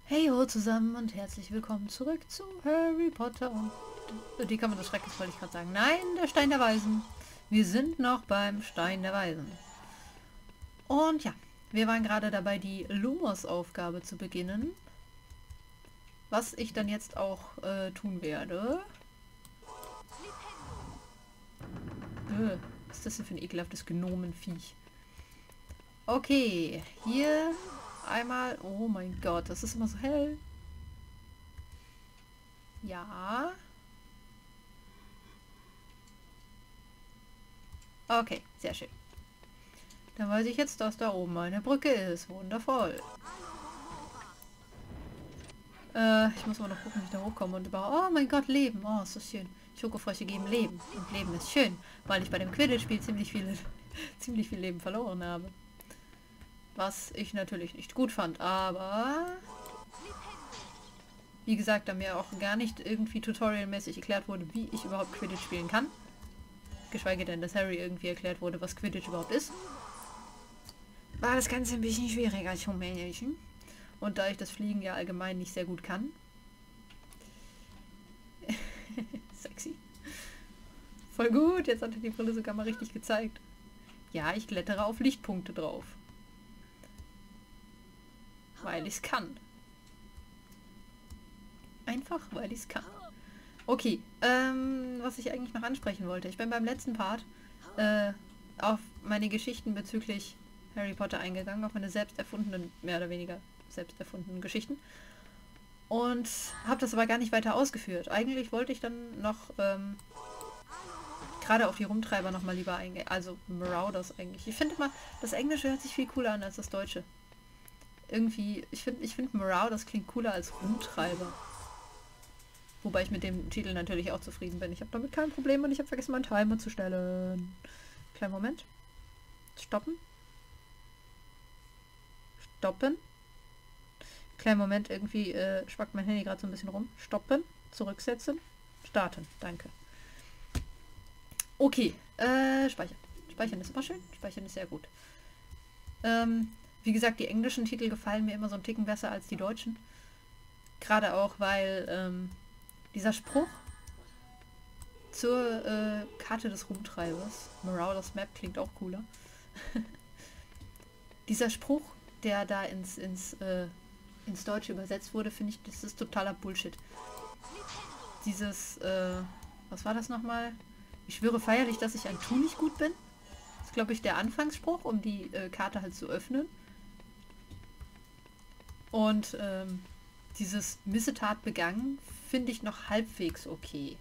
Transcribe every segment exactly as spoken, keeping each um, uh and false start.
Hey ho zusammen und herzlich willkommen zurück zu Harry Potter und die Kammer des Schreckens, wollte ich gerade sagen. Nein, der Stein der Weisen. Wir sind noch beim Stein der Weisen. Und ja, wir waren gerade dabei, die Lumos-Aufgabe zu beginnen. Was ich dann jetzt auch äh, tun werde. Äh, was ist das denn für ein ekelhaftes Gnomenviech? Okay, hier einmal... Oh mein Gott, das ist immer so hell. Ja. Okay, sehr schön. Dann weiß ich jetzt, dass da oben eine Brücke ist. Wundervoll. Äh, ich muss mal noch gucken, wie ich da hochkomme und überhaupt... Oh mein Gott, Leben. Oh, ist das schön. Schokofrösche geben Leben. Und Leben ist schön, weil ich bei dem Quidditch-Spiel ziemlich viele, ziemlich viel Leben verloren habe. Was ich natürlich nicht gut fand, aber... Wie gesagt, da mir auch gar nicht irgendwie tutorialmäßig erklärt wurde, wie ich überhaupt Quidditch spielen kann. Geschweige denn, dass Harry irgendwie erklärt wurde, was Quidditch überhaupt ist. War das Ganze ein bisschen schwieriger als vom Männchen. Und da ich das Fliegen ja allgemein nicht sehr gut kann. Sexy. Voll gut, jetzt hat er die Brille sogar mal richtig gezeigt. Ja, ich klettere auf Lichtpunkte drauf. Weil ich es kann. Einfach, weil ich es kann. Okay, ähm, was ich eigentlich noch ansprechen wollte. Ich bin beim letzten Part äh, auf meine Geschichten bezüglich Harry Potter eingegangen, auf meine selbst erfundenen, mehr oder weniger selbst erfundenen Geschichten. Und habe das aber gar nicht weiter ausgeführt. Eigentlich wollte ich dann noch ähm, gerade auf die Rumtreiber nochmal lieber eingehen. Also Marauders eigentlich. Ich finde immer, das Englische hört sich viel cooler an als das Deutsche. Irgendwie, ich finde, ich finde Marauders klingt cooler als Rumtreiber. Wobei ich mit dem Titel natürlich auch zufrieden bin. Ich habe damit kein Problem und ich habe vergessen, meinen Timer zu stellen. Kleinen Moment. Stoppen. Stoppen. Kleinen Moment, irgendwie äh, schwackt mein Handy gerade so ein bisschen rum. Stoppen. Zurücksetzen. Starten. Danke. Okay. Äh, speichern. Speichern ist immer schön. Speichern ist sehr gut. Ähm, wie gesagt, die englischen Titel gefallen mir immer so einen Ticken besser als die deutschen. Gerade auch, weil... Ähm, dieser Spruch zur äh, Karte des Rumtreibers, Marauders Map, klingt auch cooler. Dieser Spruch, der da ins, ins, äh, ins Deutsche übersetzt wurde, finde ich, das ist totaler Bullshit. Dieses, äh, was war das nochmal? Ich schwöre feierlich, dass ich ein Tunichtgut bin. Das ist, glaube ich, der Anfangsspruch, um die äh, Karte halt zu öffnen. Und, ähm, dieses Missetat begangen, finde ich noch halbwegs okay.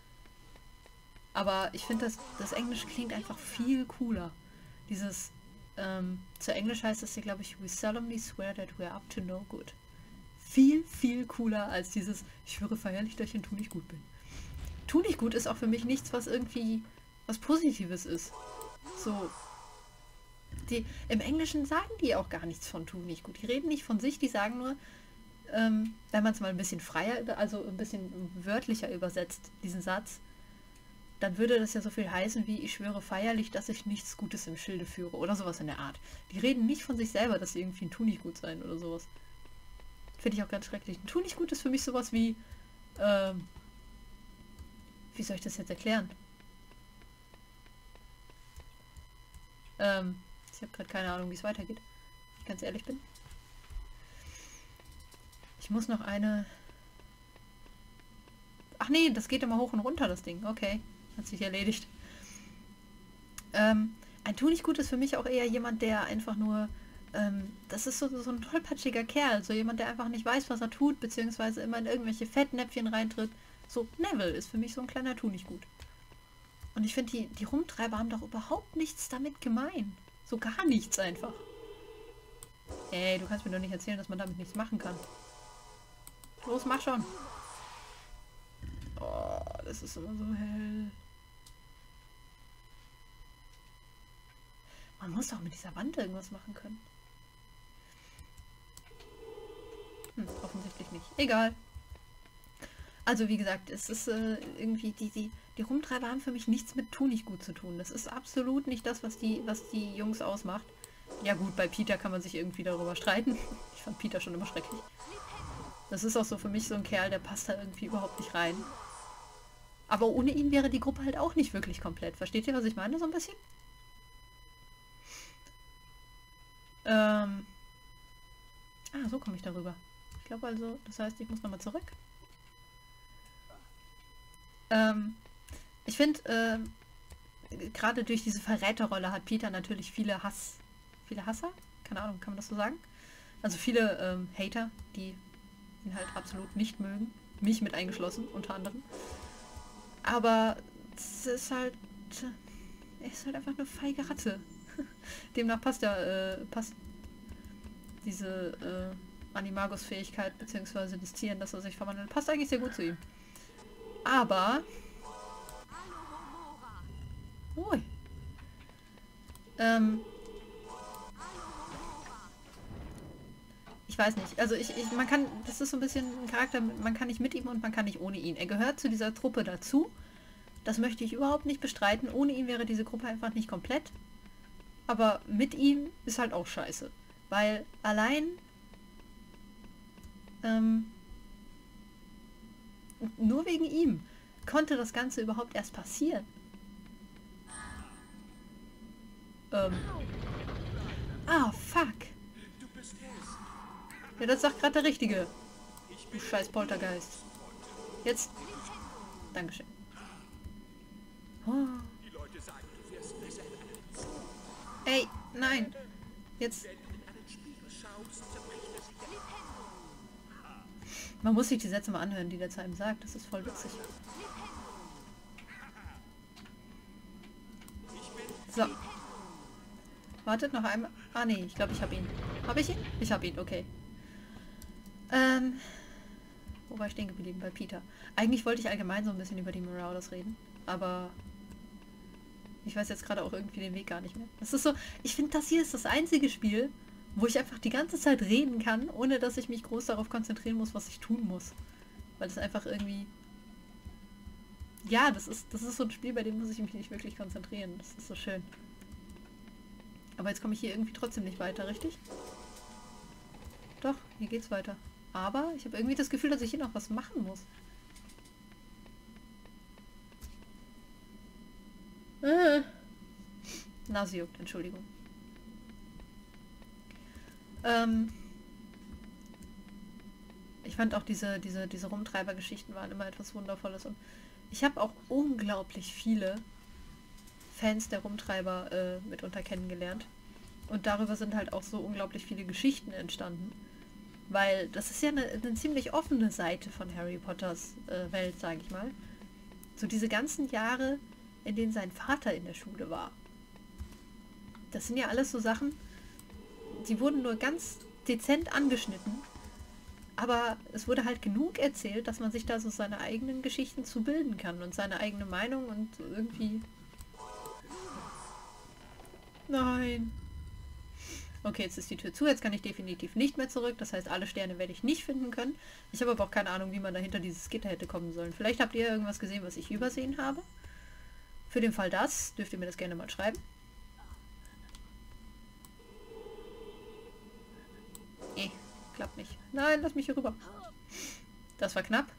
Aber ich finde, das, das Englische klingt einfach viel cooler. Dieses, ähm, zu Englisch heißt das hier, glaube ich, we solemnly swear that we're up to no good. Viel, viel cooler als dieses, ich schwöre feierlich, dass ich ein Tunichtgut bin. Tunichtgut ist auch für mich nichts, was irgendwie was Positives ist. So, die, im Englischen sagen die auch gar nichts von Tunichtgut. Die reden nicht von sich, die sagen nur, Ähm, wenn man es mal ein bisschen freier, also ein bisschen wörtlicher übersetzt, diesen Satz, dann würde das ja so viel heißen wie, ich schwöre feierlich, dass ich nichts Gutes im Schilde führe oder sowas in der Art. Die reden nicht von sich selber, dass sie irgendwie ein Tunichtgut sein oder sowas. Finde ich auch ganz schrecklich. Ein Tunichtgut ist für mich sowas wie, ähm, wie soll ich das jetzt erklären? Ähm, ich habe gerade keine Ahnung, wie es weitergeht, wenn ich ganz ehrlich bin. Ich muss noch eine... Ach nee, das geht immer hoch und runter, das Ding. Okay, hat sich erledigt. Ähm, ein Tunichtgut ist für mich auch eher jemand, der einfach nur... Ähm, das ist so, so ein tollpatschiger Kerl. So jemand, der einfach nicht weiß, was er tut, beziehungsweise immer in irgendwelche Fettnäpfchen reintritt. So, Neville ist für mich so ein kleiner Tunichtgut. Und ich finde, die, die Rumtreiber haben doch überhaupt nichts damit gemein. So gar nichts einfach. Ey, du kannst mir doch nicht erzählen, dass man damit nichts machen kann. Los, mach schon. Oh, das ist immer so hell. Man muss doch mit dieser Wand irgendwas machen können. Hm, offensichtlich nicht. Egal. Also wie gesagt, es ist äh, irgendwie, die, die, die Rumtreiber haben für mich nichts mit Tunichtgut zu tun. Das ist absolut nicht das, was die, was die Jungs ausmacht. Ja gut, bei Peter kann man sich irgendwie darüber streiten. Ich fand Peter schon immer schrecklich. Das ist auch so für mich so ein Kerl, der passt da irgendwie überhaupt nicht rein. Aber ohne ihn wäre die Gruppe halt auch nicht wirklich komplett. Versteht ihr, was ich meine, so ein bisschen? Ähm. Ah, so komme ich darüber. Ich glaube also, das heißt, ich muss nochmal zurück. Ähm, ich finde, ähm, gerade durch diese Verräterrolle hat Peter natürlich viele Hass, viele Hasser? Keine Ahnung, kann man das so sagen? Also viele ähm, Hater, die ihn halt absolut nicht mögen. Mich mit eingeschlossen, unter anderem. Aber es ist halt, er ist halt einfach eine feige Ratte. Demnach passt ja, äh, passt diese äh, Animagus-Fähigkeit, beziehungsweise das Tier, in das er sich verwandelt, passt eigentlich sehr gut zu ihm. Aber ui. Ähm, ich weiß nicht. Also ich, ich, man kann, das ist so ein bisschen ein Charakter, man kann nicht mit ihm und man kann nicht ohne ihn. Er gehört zu dieser Truppe dazu. Das möchte ich überhaupt nicht bestreiten. Ohne ihn wäre diese Gruppe einfach nicht komplett. Aber mit ihm ist halt auch scheiße. Weil allein ähm, nur wegen ihm konnte das Ganze überhaupt erst passieren. Ähm. Ah, fuck. Ja, das sagt gerade der Richtige. Du scheiß Poltergeist. Jetzt. Dankeschön. Oh. Ey, nein. Jetzt. Man muss sich die Sätze mal anhören, die der zu einem sagt. Das ist voll witzig. So. Wartet noch einmal. Ah, nee, ich glaube, ich habe ihn. Habe ich ihn? Ich habe ihn, okay. Ähm. Wo war ich stehen geblieben? Bei Peter. Eigentlich wollte ich allgemein so ein bisschen über die Marauders reden. Aber ich weiß jetzt gerade auch irgendwie den Weg gar nicht mehr. Das ist so, ich finde, das hier ist das einzige Spiel, wo ich einfach die ganze Zeit reden kann, ohne dass ich mich groß darauf konzentrieren muss, was ich tun muss. Weil das einfach irgendwie... Ja, das ist, das ist so ein Spiel, bei dem muss ich mich nicht wirklich konzentrieren. Das ist so schön. Aber jetzt komme ich hier irgendwie trotzdem nicht weiter, richtig? Doch, hier geht's weiter. Aber ich habe irgendwie das Gefühl, dass ich hier noch was machen muss. Äh. Nase juckt, Entschuldigung. Ähm. Ich fand auch diese, diese, diese Rumtreiber-Geschichten waren immer etwas Wundervolles. Und ich habe auch unglaublich viele Fans der Rumtreiber äh, mitunter kennengelernt. Und darüber sind halt auch so unglaublich viele Geschichten entstanden. Weil das ist ja eine, eine ziemlich offene Seite von Harry Potters äh, Welt, sage ich mal. So diese ganzen Jahre, in denen sein Vater in der Schule war. Das sind ja alles so Sachen, die wurden nur ganz dezent angeschnitten. Aber es wurde halt genug erzählt, dass man sich da so seine eigenen Geschichten zu bilden kann und seine eigene Meinung und irgendwie... Nein. Okay, jetzt ist die Tür zu, jetzt kann ich definitiv nicht mehr zurück. Das heißt, alle Sterne werde ich nicht finden können. Ich habe aber auch keine Ahnung, wie man dahinter dieses Gitter hätte kommen sollen. Vielleicht habt ihr irgendwas gesehen, was ich übersehen habe. Für den Fall das, dürft ihr mir das gerne mal schreiben. Eh, klappt nicht. Nein, lass mich hier rüber. Das war knapp.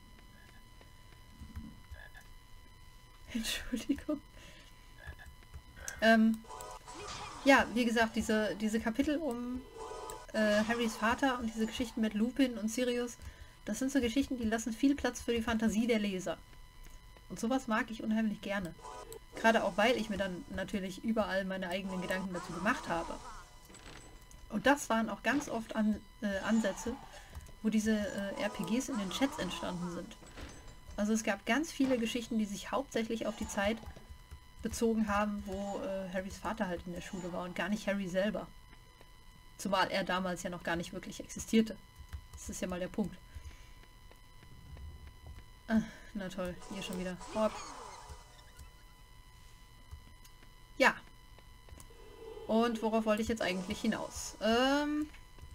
Entschuldigung. Ähm... Ja, wie gesagt, diese, diese Kapitel um äh, Harrys Vater und diese Geschichten mit Lupin und Sirius, das sind so Geschichten, die lassen viel Platz für die Fantasie der Leser. Und sowas mag ich unheimlich gerne. Gerade auch, weil ich mir dann natürlich überall meine eigenen Gedanken dazu gemacht habe. Und das waren auch ganz oft an, äh, Ansätze, wo diese äh, R P Gs in den Chats entstanden sind. Also es gab ganz viele Geschichten, die sich hauptsächlich auf die Zeit bezogen haben, wo äh, Harrys Vater halt in der Schule war und gar nicht Harry selber. Zumal er damals ja noch gar nicht wirklich existierte. Das ist ja mal der Punkt. Ah, na toll, hier schon wieder. Hopp. Ja. Und worauf wollte ich jetzt eigentlich hinaus? Ähm,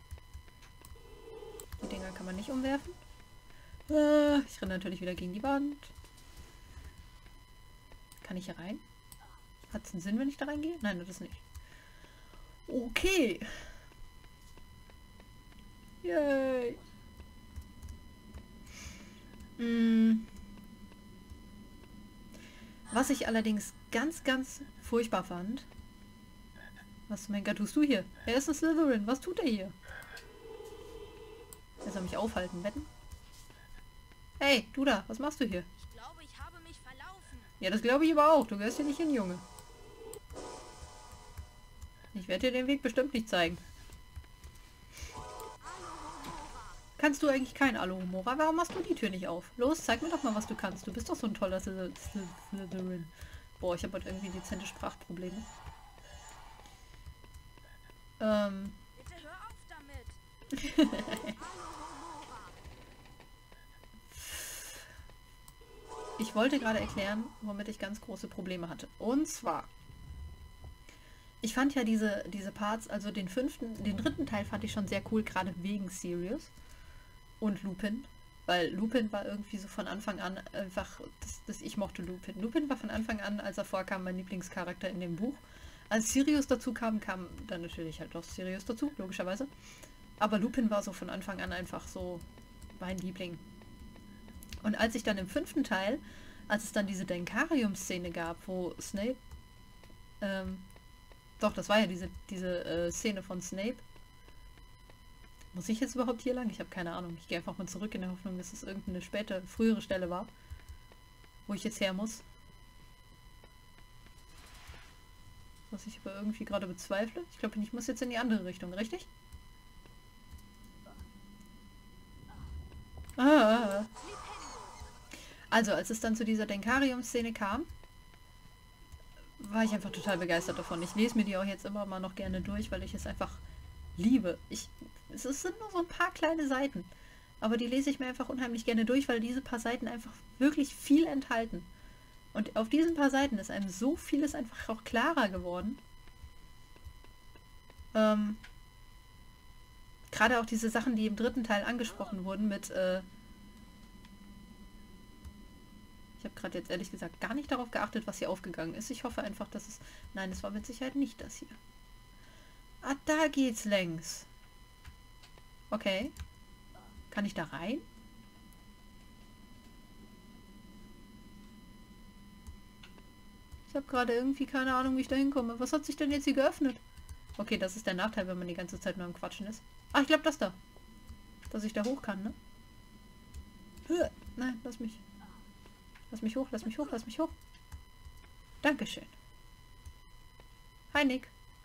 die Dinger kann man nicht umwerfen. Äh, ich renne natürlich wieder gegen die Wand. Kann ich hier rein? Hat es einen Sinn, wenn ich da reingehe? Nein, das ist nicht. Okay. Okay. Yay. Was ich allerdings ganz, ganz furchtbar fand. Was zum Henker tust du hier? Er ist ein Slytherin. Was tut er hier? Er soll mich aufhalten. Wetten? Hey, du da. Was machst du hier? Ich glaube, ich habe mich verlaufen. Ja, das glaube ich aber auch. Du gehörst hier nicht hin, Junge. Ich werde dir den Weg bestimmt nicht zeigen. Kannst du eigentlich kein Alohomora? Warum machst du die Tür nicht auf? Los, zeig mir doch mal, was du kannst. Du bist doch so ein toller Slytherin. Boah, ich habe heute irgendwie dezente Sprachprobleme. Ähm. Bitte hör auf damit. Ich wollte gerade erklären, womit ich ganz große Probleme hatte. Und zwar, ich fand ja diese, diese Parts, also den fünften, den dritten Teil fand ich schon sehr cool, gerade wegen Sirius und Lupin. Weil Lupin war irgendwie so von Anfang an einfach, das, das, ich mochte Lupin. Lupin war von Anfang an, als er vorkam, mein Lieblingscharakter in dem Buch. Als Sirius dazu kam, kam dann natürlich halt auch Sirius dazu, logischerweise. Aber Lupin war so von Anfang an einfach so mein Liebling. Und als ich dann im fünften Teil, als es dann diese Denkarium-Szene gab, wo Snape, ähm, doch, das war ja diese, diese äh, Szene von Snape. Muss ich jetzt überhaupt hier lang? Ich habe keine Ahnung. Ich gehe einfach mal zurück in der Hoffnung, dass es irgendeine späte, frühere Stelle war, wo ich jetzt her muss. Was ich aber irgendwie gerade bezweifle. Ich glaube, ich muss jetzt in die andere Richtung, richtig? Ah. Also, als es dann zu dieser Denkarium-Szene kam, war ich einfach total begeistert davon. Ich lese mir die auch jetzt immer mal noch gerne durch, weil ich es einfach liebe. Ich, es sind nur so ein paar kleine Seiten, aber die lese ich mir einfach unheimlich gerne durch, weil diese paar Seiten einfach wirklich viel enthalten. Und auf diesen paar Seiten ist einem so vieles einfach auch klarer geworden. Ähm, Gerade auch diese Sachen, die im dritten Teil angesprochen wurden mit, äh, ich habe gerade jetzt ehrlich gesagt gar nicht darauf geachtet, was hier aufgegangen ist. Ich hoffe einfach, dass es... Nein, es war mit Sicherheit nicht das hier. Ah, da geht's längs. Okay. Kann ich da rein? Ich habe gerade irgendwie keine Ahnung, wie ich da hinkomme. Was hat sich denn jetzt hier geöffnet? Okay, das ist der Nachteil, wenn man die ganze Zeit nur am Quatschen ist. Ah, ich glaube das da. Dass ich da hoch kann, ne? Höh. Nein, lass mich. Lass mich hoch, lass mich hoch, lass mich hoch. Dankeschön. Hi, Nick.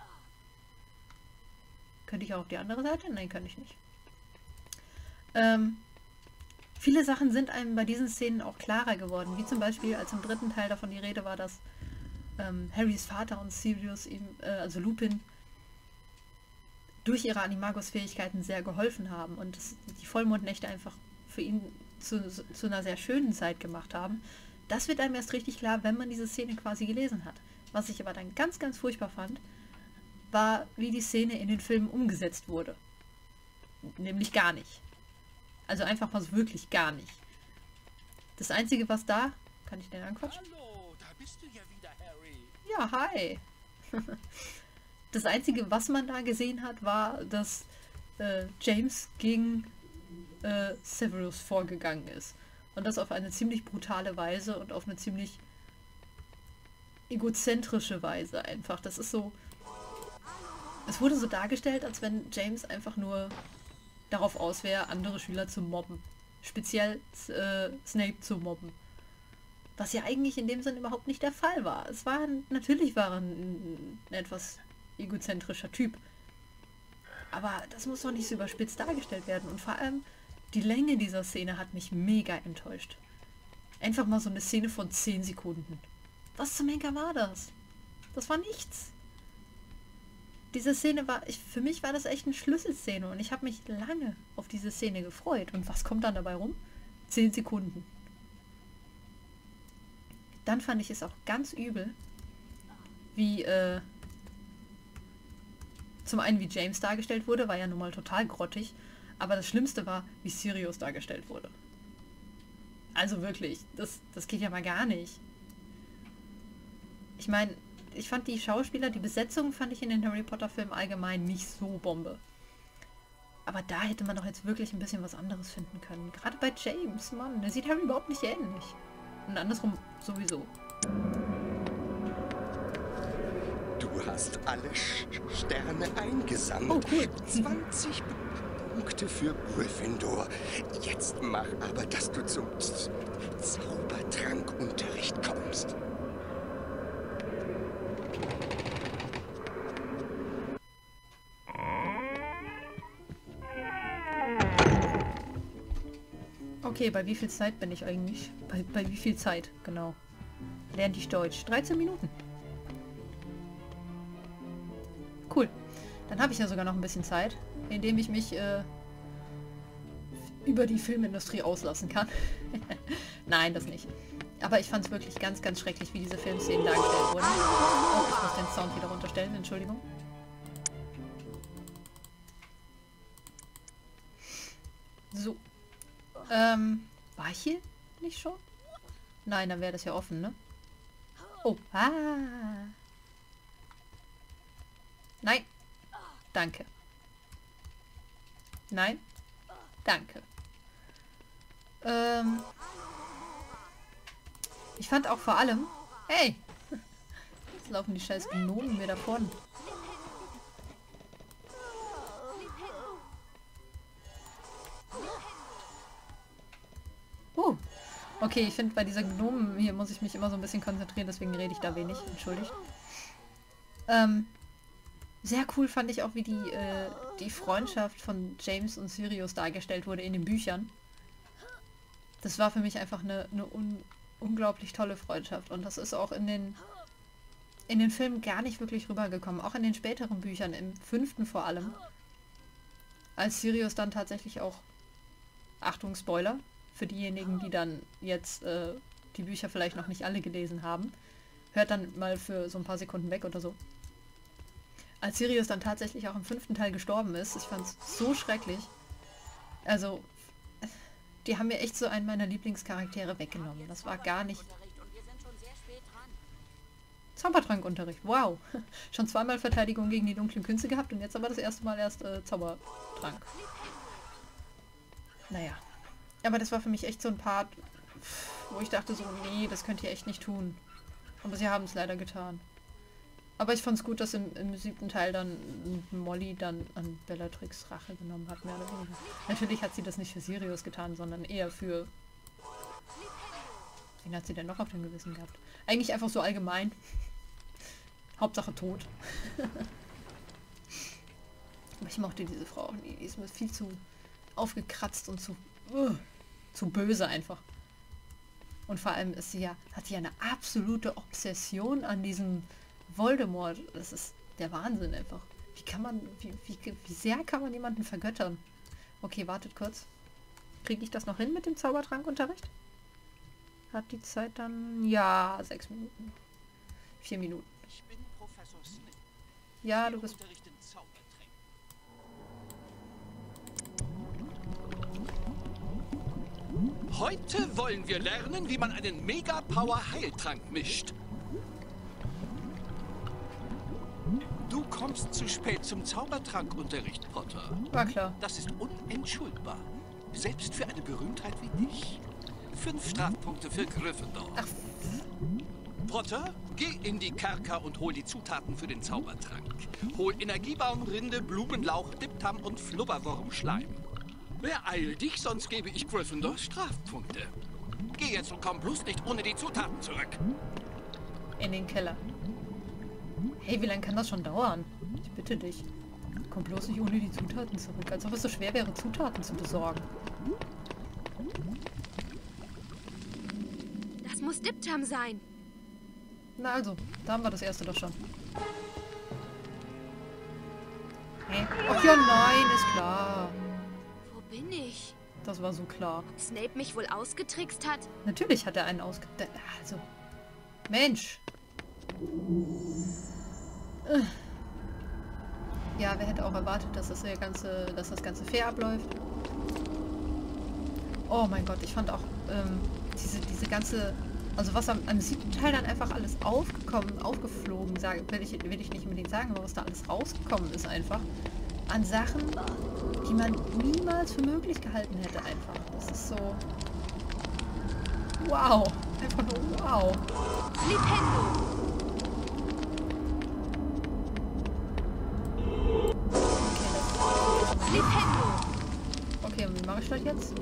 Könnte ich auch auf die andere Seite? Nein, kann ich nicht. Ähm, viele Sachen sind einem bei diesen Szenen auch klarer geworden. Wie zum Beispiel, als im dritten Teil davon die Rede war, dass ähm, Harrys Vater und Sirius ihm, äh, also Lupin, durch ihre Animagus-Fähigkeiten sehr geholfen haben und dass die Vollmondnächte einfach für ihn zu, zu einer sehr schönen Zeit gemacht haben. Das wird einem erst richtig klar, wenn man diese Szene quasi gelesen hat. Was ich aber dann ganz, ganz furchtbar fand, war, wie die Szene in den Filmen umgesetzt wurde. Nämlich gar nicht. Also einfach mal so wirklich gar nicht. Das Einzige, was da... Kann ich den anquatschen? Hallo, da bist du ja wieder, Harry. Ja, hi. Das Einzige, was man da gesehen hat, war, dass äh, James gegen äh, Severus vorgegangen ist. Und das auf eine ziemlich brutale Weise und auf eine ziemlich egozentrische Weise einfach. Das ist so... Es wurde so dargestellt, als wenn James einfach nur darauf aus wäre, andere Schüler zu mobben. Speziell äh, Snape zu mobben. Was ja eigentlich in dem Sinn überhaupt nicht der Fall war. Es war, natürlich war er ein, ein etwas egozentrischer Typ. Aber das muss doch nicht so überspitzt dargestellt werden. Und vor allem, die Länge dieser Szene hat mich mega enttäuscht. Einfach mal so eine Szene von zehn Sekunden. Was zum Henker war das? Das war nichts. Diese Szene war, ich, für mich war das echt eine Schlüsselszene und ich habe mich lange auf diese Szene gefreut. Und was kommt dann dabei rum? Zehn Sekunden. Dann fand ich es auch ganz übel, wie, äh, zum einen wie James dargestellt wurde, war ja nun mal total grottig, aber das Schlimmste war, wie Sirius dargestellt wurde. Also wirklich, das, das geht ja mal gar nicht. Ich meine, ich fand die Schauspieler, die Besetzung fand ich in den Harry Potter Filmen allgemein nicht so Bombe. Aber da hätte man doch jetzt wirklich ein bisschen was anderes finden können. Gerade bei James, Mann, der sieht Harry überhaupt nicht ähnlich. Und andersrum sowieso. hast alle Sch Sterne eingesammelt. Oh, cool. zwanzig Punkte für Gryffindor. Jetzt mach aber, dass du zum Z Zaubertrankunterricht kommst. Okay, bei wie viel Zeit bin ich eigentlich? Bei, bei wie viel Zeit? Genau. Lernte ich Deutsch. dreizehn Minuten. Cool. Dann habe ich ja sogar noch ein bisschen Zeit, indem ich mich äh, über die Filmindustrie auslassen kann. Nein, das nicht. Aber ich fand es wirklich ganz, ganz schrecklich, wie diese Filmszenen dargestellt wurden. Oh, ich muss den Sound wieder runterstellen. Entschuldigung. So. Ähm, war ich hier nicht schon? Nein, dann wäre das ja offen, ne? Oh, ah. Nein. Danke. Nein. Danke. Ähm. Ich fand auch vor allem... Hey! Jetzt laufen die scheiß Gnomen mir davon. Uh. Okay, ich finde, bei dieser Gnomen hier muss ich mich immer so ein bisschen konzentrieren, deswegen rede ich da wenig. Entschuldigt. Ähm, sehr cool fand ich auch, wie die, äh, die Freundschaft von James und Sirius dargestellt wurde in den Büchern. Das war für mich einfach eine, eine un unglaublich tolle Freundschaft. Und das ist auch in den, in den Filmen gar nicht wirklich rübergekommen. Auch in den späteren Büchern, im fünften vor allem. Als Sirius dann tatsächlich auch... Achtung, Spoiler. Für diejenigen, die dann jetzt äh, die Bücher vielleicht noch nicht alle gelesen haben. Hört dann mal für so ein paar Sekunden weg oder so. Als Sirius dann tatsächlich auch im fünften Teil gestorben ist, ich fand es so schrecklich. Also, die haben mir echt so einen meiner Lieblingscharaktere weggenommen. Das war gar nicht... Zaubertrankunterricht, wow. Schon zweimal Verteidigung gegen die dunklen Künste gehabt und jetzt aber das erste Mal erst äh, Zaubertrank. Naja. Aber das war für mich echt so ein Part, wo ich dachte so, nee, das könnt ihr echt nicht tun. Aber sie haben es leider getan. Aber ich fand es gut, dass im, im siebten Teil dann Molly dann an Bellatrix Rache genommen hat, mehr oder weniger. Natürlich hat sie das nicht für Sirius getan, sondern eher für... Wen hat sie denn noch auf dem Gewissen gehabt? Eigentlich einfach so allgemein. Hauptsache tot. Aber ich mochte diese Frau auch nie. Die ist mir viel zu aufgekratzt und zu... Uh, zu böse einfach. Und vor allem ist sie ja, hat sie ja eine absolute Obsession an diesem Voldemort. Das ist der Wahnsinn einfach. Wie kann man, wie, wie, wie sehr kann man jemanden vergöttern? Okay, wartet kurz. Kriege ich das noch hin mit dem Zaubertrankunterricht? Hat die Zeit dann... Ja, sechs Minuten. Vier Minuten. Ich bin Professor Snape. Ja, du bist... Unterricht in Zaubertränken. Heute wollen wir lernen, wie man einen Mega-Power-Heiltrank mischt. Du kommst zu spät zum Zaubertrankunterricht, Potter. War klar. Das ist unentschuldbar. Selbst für eine Berühmtheit wie dich. Fünf Strafpunkte für Gryffindor. Ach, Potter, geh in die Kerker und hol die Zutaten für den Zaubertrank. Hol Energiebaumrinde, Blumenlauch, Diptam und Flubberwurmschleim. Beeil dich, sonst gebe ich Gryffindor Strafpunkte. Geh jetzt und komm bloß nicht ohne die Zutaten zurück. in den Keller. Hey, wie lange kann das schon dauern? Ich bitte dich. Komm bloß nicht ohne die Zutaten zurück. Als ob es so schwer wäre, Zutaten zu besorgen. Das muss Diptam sein. Na also, da haben wir das erste doch schon. Hä? Ach ja, nein, ist klar. Wo bin ich? Das war so klar. Snape mich wohl ausgetrickst hat? Natürlich hat er einen ausge... Also... Mensch! Ja, wer hätte auch erwartet, dass das, der ganze, dass das Ganze fair abläuft? Oh mein Gott, ich fand auch ähm, diese, diese ganze... Also was am, am siebten Teil dann einfach alles aufgekommen, aufgeflogen, sage, will ich, will ich nicht unbedingt sagen, aber was da alles rausgekommen ist einfach. An Sachen, die man niemals für möglich gehalten hätte einfach. Das ist so... Wow. Einfach nur wow. Flipendo! wie mache ich das jetzt?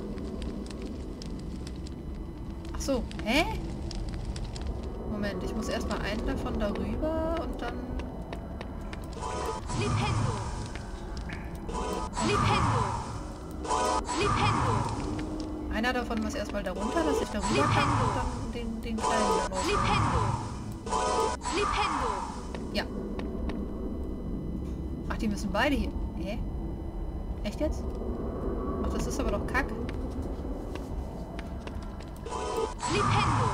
Ach so, hä? Moment, ich muss erstmal einen davon darüber und dann... Flipendo. Flipendo. Flipendo. Einer davon muss erstmal darunter, dass ich darüber kann und dann den, den kleinen da raus. Flipendo. Flipendo. Ja. Ach, die müssen beide hier. Hä? Echt jetzt? Ach, das ist aber doch Kack. Flipendo.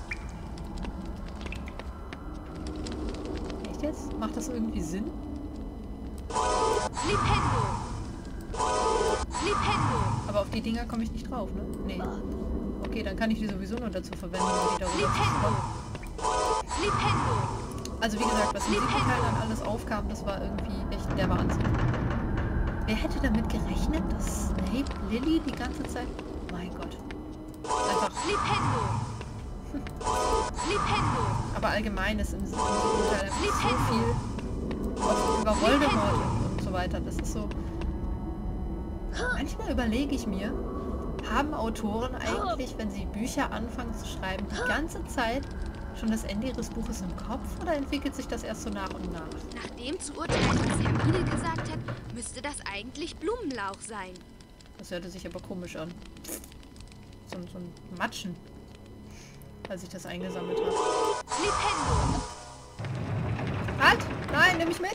Echt jetzt? Macht das irgendwie Sinn? Flipendo. Flipendo. Aber auf die Dinger komme ich nicht drauf, ne? Nee. Okay, dann kann ich die sowieso nur dazu verwenden, um die darüber zu Flipendo. schrauben. Flipendo. Also wie gesagt, was im siebten Teil dann alles aufkam, das war irgendwie echt der Wahnsinn. Wer hätte damit gerechnet, dass Snape Lily die ganze Zeit... Mein Gott. Einfach... Flipendo. Flipendo. Aber allgemein ist im siebten Teil einfach so viel auf, über Voldemort und, und so weiter. Das ist so... Manchmal überlege ich mir, haben Autoren eigentlich, wenn sie Bücher anfangen zu schreiben, die ganze Zeit schon das Ende ihres Buches im Kopf oder entwickelt sich das erst so nach und nach? Nach dem zu urteilen, was Hermine gesagt hat, müsste das eigentlich Blumenlauch sein. Das hörte sich aber komisch an. So, so ein Matschen, als ich das eingesammelt habe. Flipendo. Halt! Nein, nimm mich mit!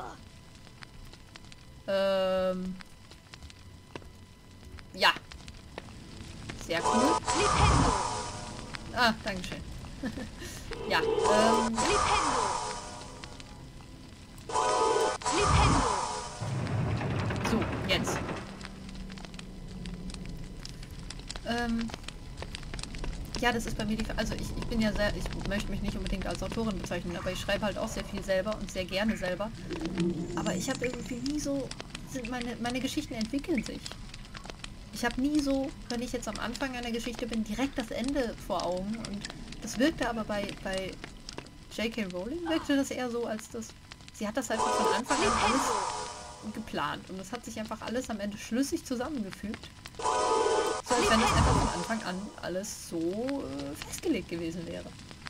Ähm... Ja. Sehr cool. Flipendo. Ah, dankeschön. Ja, ähm... Flipendo. Flipendo. So, jetzt. Ähm... Ja, das ist bei mir die... Also ich, ich bin ja sehr... Ich möchte mich nicht unbedingt als Autorin bezeichnen, aber ich schreibe halt auch sehr viel selber und sehr gerne selber. Aber ich habe irgendwie nie so... Sind meine, meine Geschichten entwickeln sich. Ich habe nie so, wenn ich jetzt am Anfang einer Geschichte bin, direkt das Ende vor Augen. Und das wirkte aber bei, bei J K Rowling, wirkte das eher so, als das... Sie hat das einfach von Anfang an alles geplant. Und das hat sich einfach alles am Ende schlüssig zusammengefügt. So als wenn es einfach von Anfang an alles so äh, festgelegt gewesen wäre.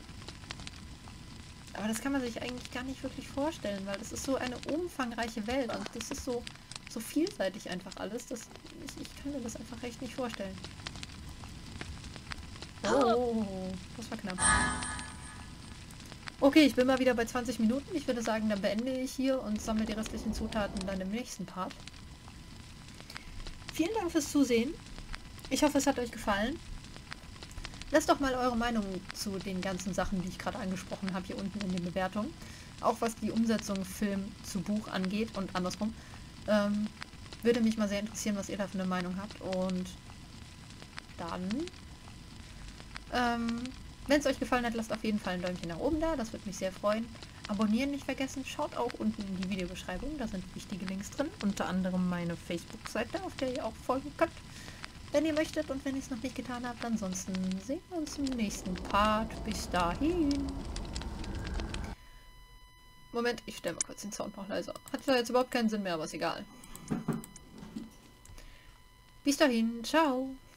Aber das kann man sich eigentlich gar nicht wirklich vorstellen, weil das ist so eine umfangreiche Welt und das ist so, so vielseitig einfach alles, dass ich, ich kann mir das einfach echt nicht vorstellen. Oh, das war knapp. Okay, ich bin mal wieder bei zwanzig Minuten. Ich würde sagen, dann beende ich hier und sammle die restlichen Zutaten dann im nächsten Part. Vielen Dank fürs Zusehen. Ich hoffe, es hat euch gefallen. Lasst doch mal eure Meinung zu den ganzen Sachen, die ich gerade angesprochen habe, hier unten in den Bewertungen. Auch was die Umsetzung Film zu Buch angeht und andersrum. Ähm, würde mich mal sehr interessieren, was ihr da für eine Meinung habt. Und dann, ähm, wenn es euch gefallen hat, lasst auf jeden Fall ein Däumchen nach oben da. Das würde mich sehr freuen. Abonnieren nicht vergessen. Schaut auch unten in die Videobeschreibung. Da sind wichtige Links drin. Unter anderem meine Facebook-Seite, auf der ihr auch folgen könnt, wenn ihr möchtet. Und wenn ihr es noch nicht getan habt, ansonsten sehen wir uns im nächsten Part. Bis dahin. Moment, ich stelle mal kurz den Sound noch leiser. Hat zwar jetzt überhaupt keinen Sinn mehr, aber ist egal. Bis dahin, ciao.